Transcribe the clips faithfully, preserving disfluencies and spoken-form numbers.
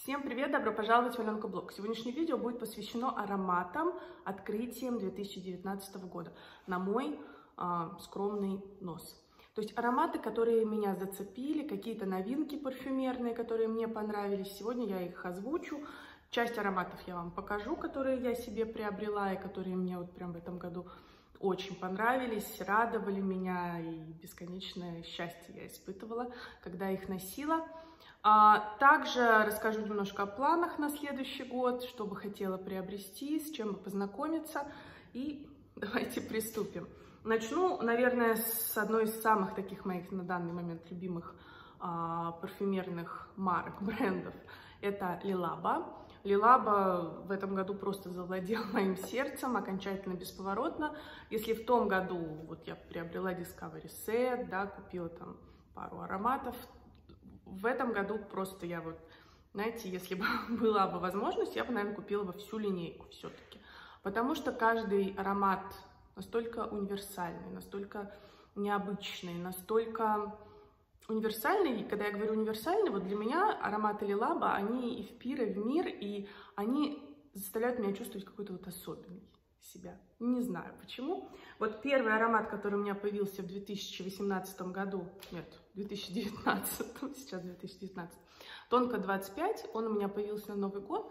Всем привет! Добро пожаловать в Аленка Блог. Сегодняшнее видео будет посвящено ароматам, открытиям две тысячи девятнадцатого года на мой э, скромный нос. То есть ароматы, которые меня зацепили, какие-то новинки парфюмерные, которые мне понравились. Сегодня я их озвучу. Часть ароматов я вам покажу, которые я себе приобрела и которые мне вот прям в этом году очень понравились, радовали меня, и бесконечное счастье я испытывала, когда их носила. А также расскажу немножко о планах на следующий год, что бы хотела приобрести, с чем бы познакомиться. И давайте приступим. Начну, наверное, с одной из самых таких моих на данный момент любимых а, парфюмерных марок, брендов. Это Лилаба. Лилаба в этом году просто завладела моим сердцем, окончательно, бесповоротно. Если в том году вот я приобрела Discovery Set, да, купила там пару ароматов, в этом году просто я вот, знаете, если бы была бы возможность, я бы, наверное, купила бы всю линейку все-таки. Потому что каждый аромат настолько универсальный, настолько необычный, настолько универсальный. И когда я говорю универсальный, вот для меня ароматы Лилаба, они и в пир, и в мир, и они заставляют меня чувствовать какой-то вот особенный себя. Не знаю почему. Вот первый аромат, который у меня появился в две тысячи восемнадцатом году, нет, в две тысячи девятнадцатом, сейчас две тысячи девятнадцатый, Тонко двадцать пять, он у меня появился на Новый год.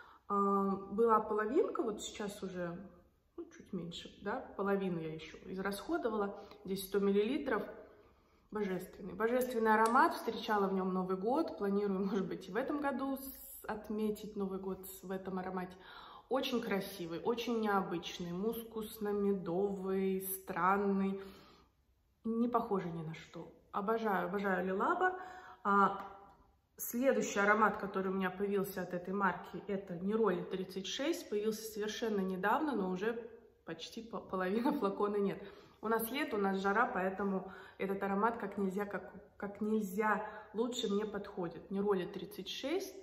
Была половинка, вот сейчас уже ну, чуть меньше, да, половину я еще израсходовала, здесь сто миллилитров. Божественный. Божественный аромат, встречала в нем Новый год, планирую, может быть, и в этом году отметить Новый год в этом аромате. Очень красивый, очень необычный, мускусно-медовый, странный, не похожий ни на что. Обожаю, обожаю Лилаба. А следующий аромат, который у меня появился от этой марки, это Нероли тридцать шесть, появился совершенно недавно, но уже почти половина флакона нет. У нас лето, у нас жара, поэтому этот аромат как нельзя, как, как нельзя лучше мне подходит. Нероли тридцать шесть,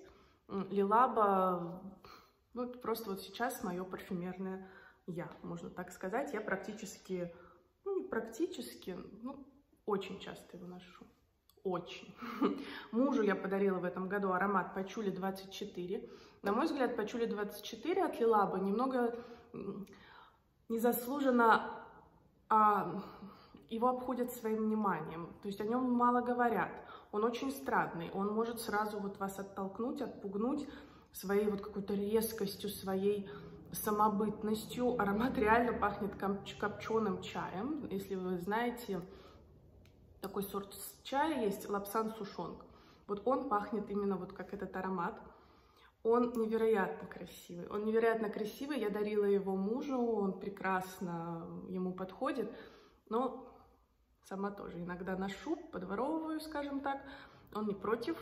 Лилаба, вот просто вот сейчас мое парфюмерное я, можно так сказать. Я практически, ну не практически, ну очень часто его ношу. Очень. Мужу я подарила в этом году аромат Пачули двадцать четыре. На мой взгляд, Пачули двадцать четыре от Лилаба немного незаслуженно а, его обходят своим вниманием. То есть о нем мало говорят. Он очень странный. Он может сразу вот вас оттолкнуть, отпугнуть своей вот какой-то резкостью, своей самобытностью. Аромат реально пахнет копченым чаем. Если вы знаете, такой сорт чая есть, Лапсан Сушонг. Вот он пахнет именно вот как этот аромат. Он невероятно красивый. Он невероятно красивый. Я дарила его мужу, он прекрасно ему подходит. Но сама тоже иногда ношу, подворовываю, скажем так. Он не против.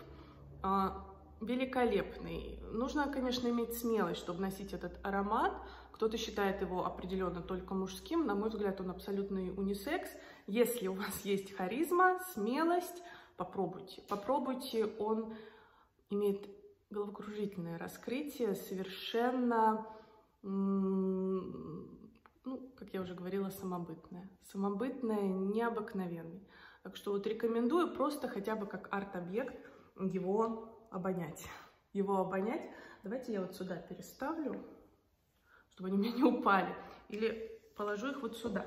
Великолепный. Нужно, конечно, иметь смелость, чтобы носить этот аромат. Кто-то считает его определенно только мужским. На мой взгляд, он абсолютный унисекс. Если у вас есть харизма, смелость, попробуйте. Попробуйте, он имеет головокружительное раскрытие, совершенно, ну, как я уже говорила, самобытное. Самобытное, необыкновенное. Так что вот рекомендую просто хотя бы как арт-объект его обонять. Его обонять. Давайте я вот сюда переставлю, чтобы они у меня не упали. Или положу их вот сюда.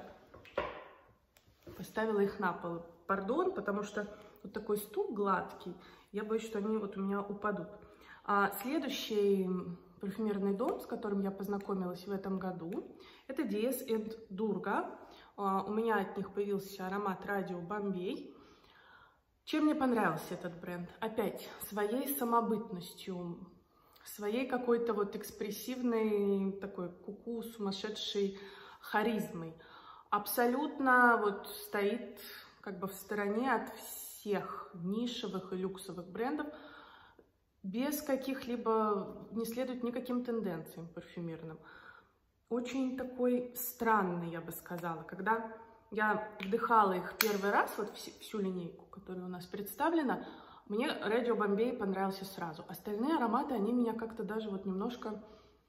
Поставила их на пол. Пардон, потому что вот такой стул гладкий. Я боюсь, что они вот у меня упадут. А следующий парфюмерный дом, с которым я познакомилась в этом году, это ди эс энд Durga. А, у меня от них появился аромат Radio Bombay. Чем мне понравился этот бренд? Опять, своей самобытностью, своей какой-то вот экспрессивной, такой куку, сумасшедшей харизмой. Абсолютно вот стоит как бы в стороне от всех нишевых и люксовых брендов, без каких-либо, не следует никаким тенденциям парфюмерным. Очень такой странный, я бы сказала. Когда я вдыхала их первый раз, вот всю линейку, которая у нас представлена, мне Radio Bombay понравился сразу. Остальные ароматы, они меня как-то даже вот немножко,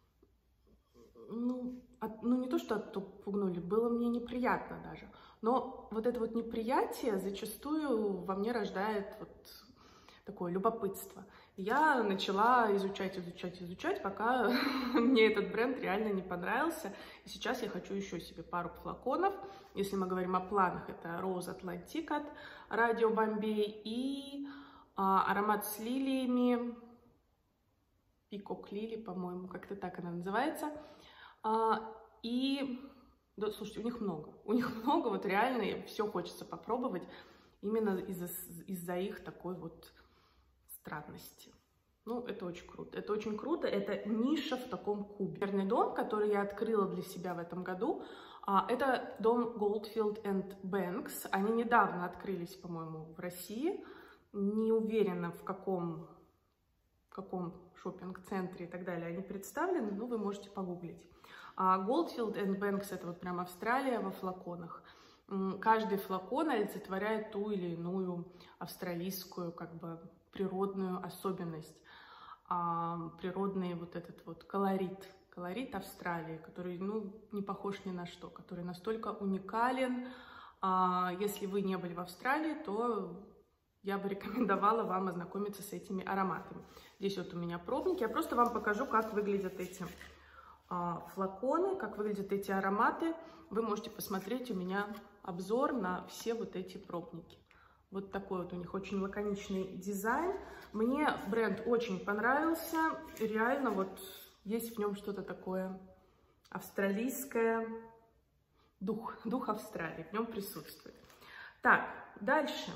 ну, от, ну не то что отпугнули, было мне неприятно даже. Но вот это вот неприятие зачастую во мне рождает вот такое любопытство. Я начала изучать, изучать, изучать, пока мне этот бренд реально не понравился. И сейчас я хочу еще себе пару флаконов. Если мы говорим о планах, это Rose Atlantic от Radio Bombay и а, аромат с лилиями, Peacock Lily, по-моему, как-то так она называется. А, и, да, слушайте, у них много, у них много, вот реально все хочется попробовать именно из-за из-за их такой вот странности. Ну, это очень круто. Это очень круто. Это ниша в таком кубе. Верный дом, который я открыла для себя в этом году, это дом Goldfield энд Banks. Они недавно открылись, по-моему, в России. Не уверена, в каком, в каком шопинг-центре и так далее они представлены, но вы можете погуглить. Goldfield энд Banks — это вот прям Австралия во флаконах. Каждый флакон олицетворяет ту или иную австралийскую, как бы, природную особенность, а, природный вот этот вот колорит, колорит Австралии, который, ну, не похож ни на что, который настолько уникален. А, если вы не были в Австралии, то я бы рекомендовала вам ознакомиться с этими ароматами. Здесь вот у меня пробники. Я просто вам покажу, как выглядят эти а, флаконы, как выглядят эти ароматы. Вы можете посмотреть у меня обзор на все вот эти пробники. Вот такой вот у них очень лаконичный дизайн. Мне бренд очень понравился. Реально вот есть в нем что-то такое австралийское. Дух, дух Австралии в нем присутствует. Так, дальше.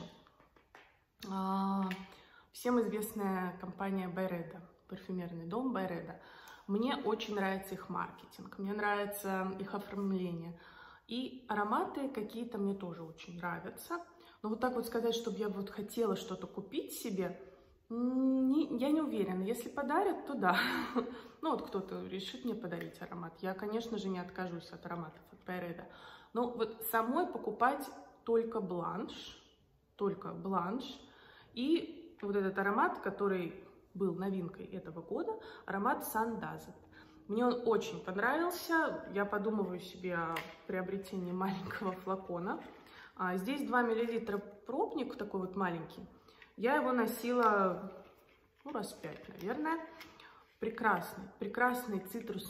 А, всем известная компания Byredo, парфюмерный дом Byredo. Мне очень нравится их маркетинг, мне нравится их оформление. И ароматы какие-то мне тоже очень нравятся. Но вот так вот сказать, чтобы я вот хотела что-то купить себе, не, я не уверена. Если подарят, то да. Ну вот кто-то решит мне подарить аромат. Я, конечно же, не откажусь от ароматов от Byredo. Но вот самой покупать только бланш, только бланш. И вот этот аромат, который был новинкой этого года, аромат Sun Does It. Мне он очень понравился. Я подумываю себе о приобретении маленького флакона. А здесь два миллилитра пробник, такой вот маленький. Я его носила, ну, раз пять, наверное. Прекрасный, прекрасный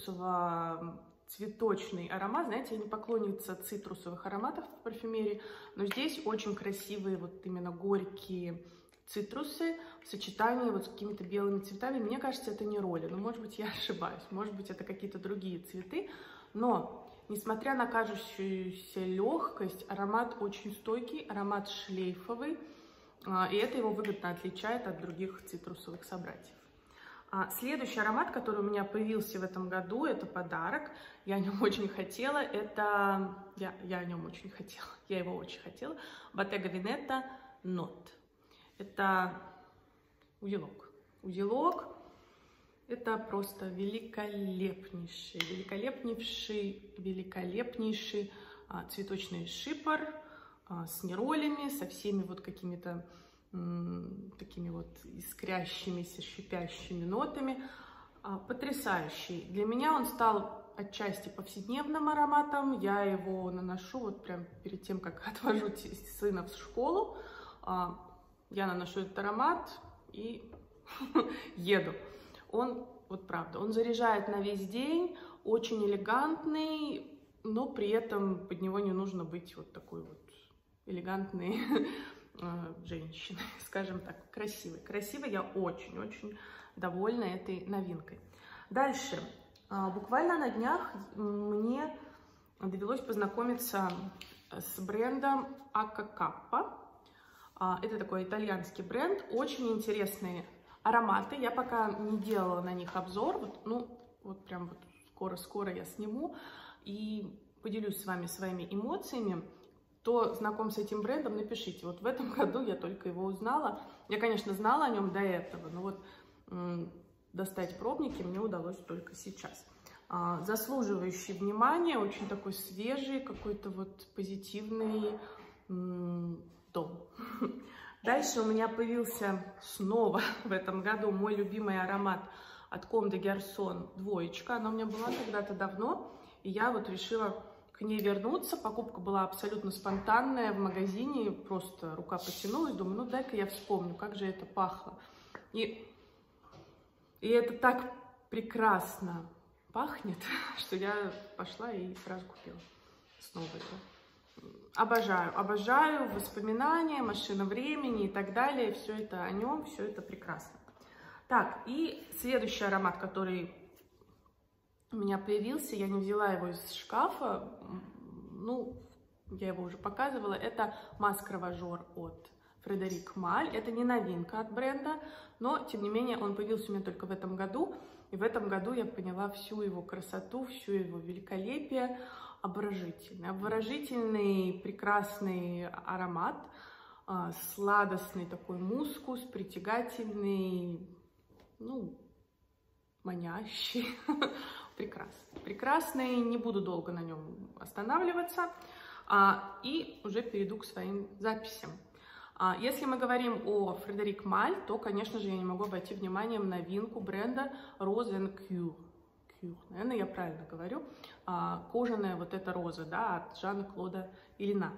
цитрусово-цветочный аромат. Знаете, я не поклонница цитрусовых ароматов в парфюмерии, но здесь очень красивые вот именно горькие цитрусы в сочетании вот с какими-то белыми цветами. Мне кажется, это не роли, но, может быть, я ошибаюсь. Может быть, это какие-то другие цветы, но... Несмотря на кажущуюся легкость, аромат очень стойкий, аромат шлейфовый, и это его выгодно отличает от других цитрусовых собратьев. Следующий аромат, который у меня появился в этом году, это подарок. Я о нем очень хотела, это... Я, я о нем очень хотела, я его очень хотела. Bottega Veneta Note. Это узелок. Узелок. Это просто великолепнейший, великолепнейший, великолепнейший а, цветочный шипор а, с неролями, со всеми вот какими-то такими вот искрящимися, шипящими нотами. А, потрясающий. Для меня он стал отчасти повседневным ароматом. Я его наношу вот прям перед тем, как отвожу сына в школу. А, я наношу этот аромат и еду. Он, вот правда, он заряжает на весь день, очень элегантный, но при этом под него не нужно быть вот такой вот элегантной женщиной, скажем так, красивой. Красивой, я очень-очень довольна этой новинкой. Дальше. Буквально на днях мне довелось познакомиться с брендом Акакаппа. Это такой итальянский бренд, очень интересные ароматы. Я пока не делала на них обзор, вот, ну, вот прям вот скоро-скоро я сниму и поделюсь с вами своими эмоциями. Кто знаком с этим брендом, напишите. Вот в этом году я только его узнала. Я, конечно, знала о нем до этого, но вот достать пробники мне удалось только сейчас. А, заслуживающий внимания, очень такой свежий, какой-то вот позитивный дом. Дальше у меня появился снова в этом году мой любимый аромат от Comme des Garçons двоечка. Она у меня была когда-то давно, и я вот решила к ней вернуться. Покупка была абсолютно спонтанная в магазине, просто рука потянулась, думаю, ну дай-ка я вспомню, как же это пахло. И И это так прекрасно пахнет, что я пошла и сразу купила снова его. Обожаю, обожаю воспоминания, машина времени и так далее. Все это о нем, все это прекрасно. Так, и следующий аромат, который у меня появился, я не взяла его из шкафа, ну, я его уже показывала, это Маск-Раважор от Фредерик Маль. Это не новинка от бренда, но, тем не менее, он появился у меня только в этом году. И в этом году я поняла всю его красоту, всю его великолепие. Обворожительный, обворожительный, прекрасный аромат, сладостный такой мускус, притягательный, ну, манящий. Прекрасный, прекрасный, не буду долго на нем останавливаться. И уже перейду к своим записям. Если мы говорим о Фредерик Маль, то, конечно же, я не могу обойти вниманием новинку бренда Rose and Cure. Cure, наверное, я правильно говорю. Кожаная вот эта роза, да, от Жана-Клода Ильина.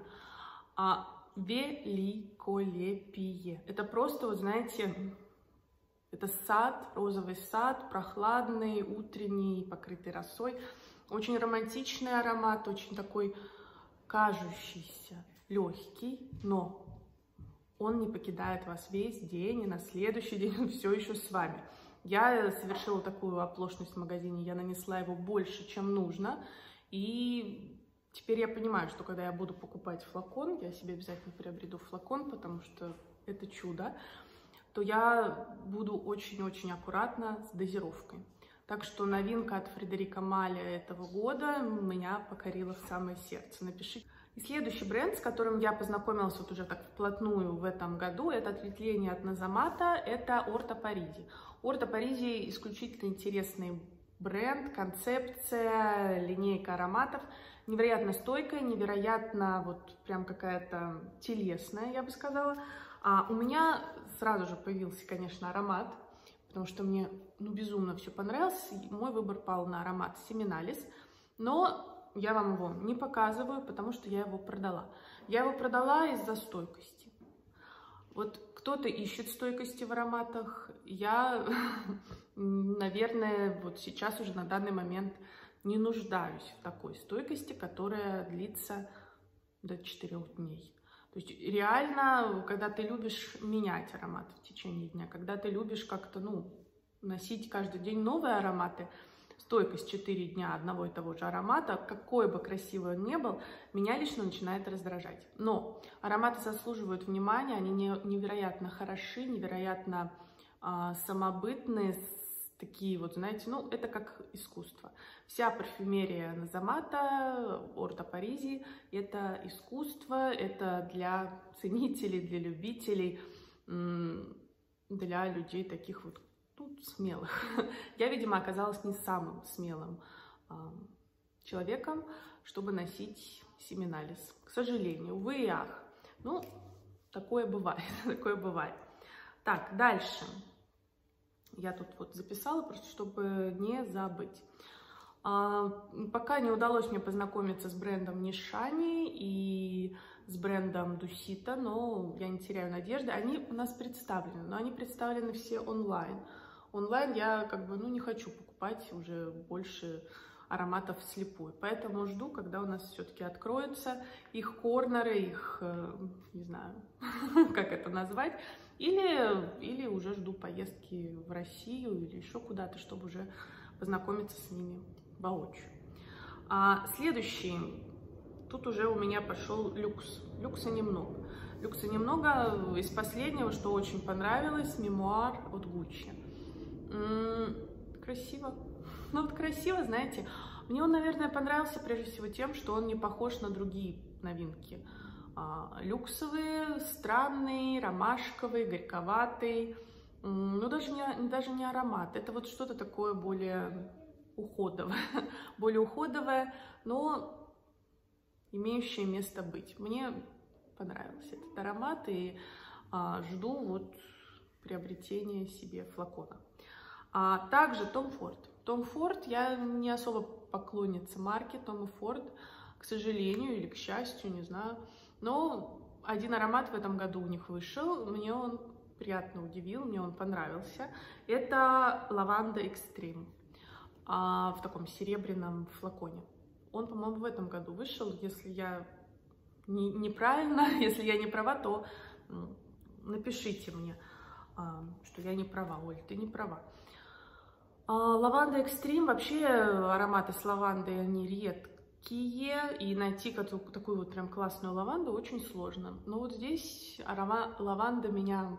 Великолепие. Это просто, вот знаете, это сад, розовый сад, прохладный, утренний, покрытый росой. Очень романтичный аромат, очень такой кажущийся, легкий, но он не покидает вас весь день, и на следующий день он все еще с вами. Я совершила такую оплошность в магазине, я нанесла его больше, чем нужно, и теперь я понимаю, что когда я буду покупать флакон, я себе обязательно приобрету флакон, потому что это чудо, то я буду очень-очень аккуратна с дозировкой. Так что новинка от Фредерика Маля этого года меня покорила в самое сердце. Напишите. И следующий бренд, с которым я познакомилась вот уже так вплотную в этом году, это ответвление от Назомата, это Орто Паризи. Орто Паризи исключительно интересный бренд, концепция, линейка ароматов. Невероятно стойкая, невероятно вот прям какая-то телесная, я бы сказала. А у меня сразу же появился, конечно, аромат, потому что мне ну, безумно все понравилось. Мой выбор пал на аромат Семиналис, но я вам его не показываю, потому что я его продала. Я его продала из-за стойкости. Вот кто-то ищет стойкости в ароматах. Я, наверное, вот сейчас уже на данный момент не нуждаюсь в такой стойкости, которая длится до четырёх дней. То есть реально, когда ты любишь менять аромат в течение дня, когда ты любишь как-то, ну, носить каждый день новые ароматы, стойкость четыре дня одного и того же аромата, какой бы красивый он ни был, меня лично начинает раздражать. Но ароматы заслуживают внимания, они невероятно хороши, невероятно э, самобытные, такие вот, знаете, ну, это как искусство. Вся парфюмерия Назомата, Орто Паризи – это искусство, это для ценителей, для любителей, для людей таких вот, ну, смелых. Я, видимо, оказалась не самым смелым э, человеком, чтобы носить Семиналис. К сожалению, увы и ах. Ну, такое бывает, такое бывает. Так, дальше. Я тут вот записала, просто чтобы не забыть. А, пока не удалось мне познакомиться с брендом Нишани и с брендом Дусита, но я не теряю надежды. Они у нас представлены, но они представлены все онлайн. Онлайн я как бы, ну, не хочу покупать уже больше ароматов вслепую. Поэтому жду, когда у нас все-таки откроются их корнеры, их, не знаю, как это назвать. Или, или уже жду поездки в Россию или еще куда-то, чтобы уже познакомиться с ними воочию. А следующий, тут уже у меня пошел люкс. Люкса немного. Люкса немного. Из последнего, что очень понравилось, мемуар от Гуччи. М-м, красиво. Ну вот красиво, знаете. Мне он, наверное, понравился прежде всего тем, что он не похож на другие новинки. Люксовый, странный, ромашковый, горьковатый, но даже не, даже не аромат, это вот что-то такое более уходовое, более уходовое, но имеющее место быть. Мне понравился этот аромат и а, жду вот приобретения себе флакона. А также Том Форд. Том Форд, я не особо поклонница марки Том Форд, к сожалению или к счастью, не знаю. Но один аромат в этом году у них вышел, мне он приятно удивил, мне он понравился. Это лаванда экстрим а, в таком серебряном флаконе. Он, по-моему, в этом году вышел. Если я не, неправильно, если я не права, то напишите мне, а, что я не права. Оль, ты не права. А, лаванда экстрим, вообще ароматы с лавандой, они редкие. И найти такую вот прям классную лаванду очень сложно. Но вот здесь аромат лаванда меня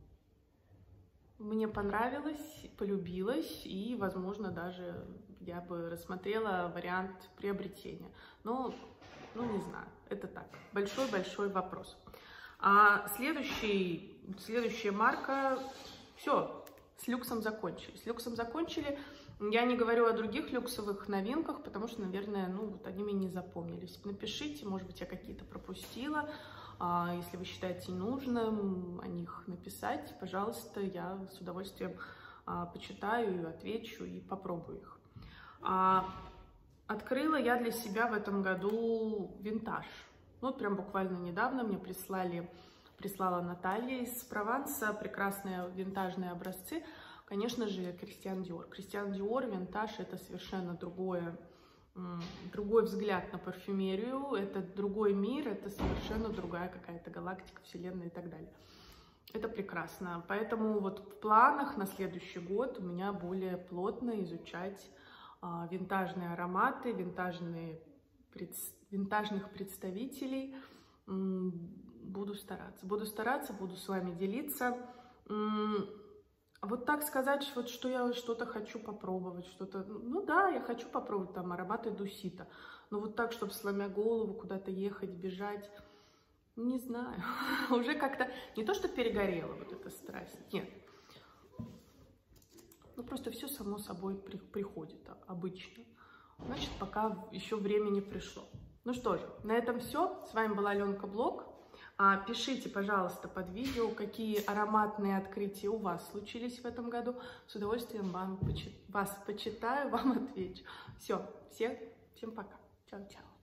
мне понравилась, полюбилась, и, возможно, даже я бы рассмотрела вариант приобретения. Но, ну, не знаю, это так, большой-большой вопрос. А следующий, следующая марка, все, с люксом закончили. С люксом закончили. Я не говорю о других люксовых новинках, потому что, наверное, ну, вот они мне не запомнились. Напишите, может быть, я какие-то пропустила. А, если вы считаете нужным о них написать, пожалуйста, я с удовольствием а, почитаю, отвечу и попробую их. А, открыла я для себя в этом году винтаж. Ну, вот прям буквально недавно мне прислали, прислала Наталья из Прованса прекрасные винтажные образцы. Конечно же, Кристиан Диор. Кристиан Диор, винтаж – это совершенно другое, другой взгляд на парфюмерию, это другой мир, это совершенно другая какая-то галактика, вселенная и так далее. Это прекрасно. Поэтому вот в планах на следующий год у меня более плотно изучать а, винтажные ароматы, винтажные, пред, винтажных представителей. Буду стараться. Буду стараться, буду с вами делиться. Вот так сказать, вот, что я что-то хочу попробовать, что-то... Ну да, я хочу попробовать там ароматы Дусита. Но вот так, чтобы сломя голову, куда-то ехать, бежать, не знаю. Уже как-то не то, что перегорела вот эта страсть, нет. Ну просто все само собой при, приходит обычно. Значит, пока еще время не пришло. Ну что же, на этом все. С вами была Аленка Блог. А, пишите, пожалуйста, под видео, какие ароматные открытия у вас случились в этом году. С удовольствием вам, вас почитаю, вам отвечу. Все, всех, всем пока. Чао-чао.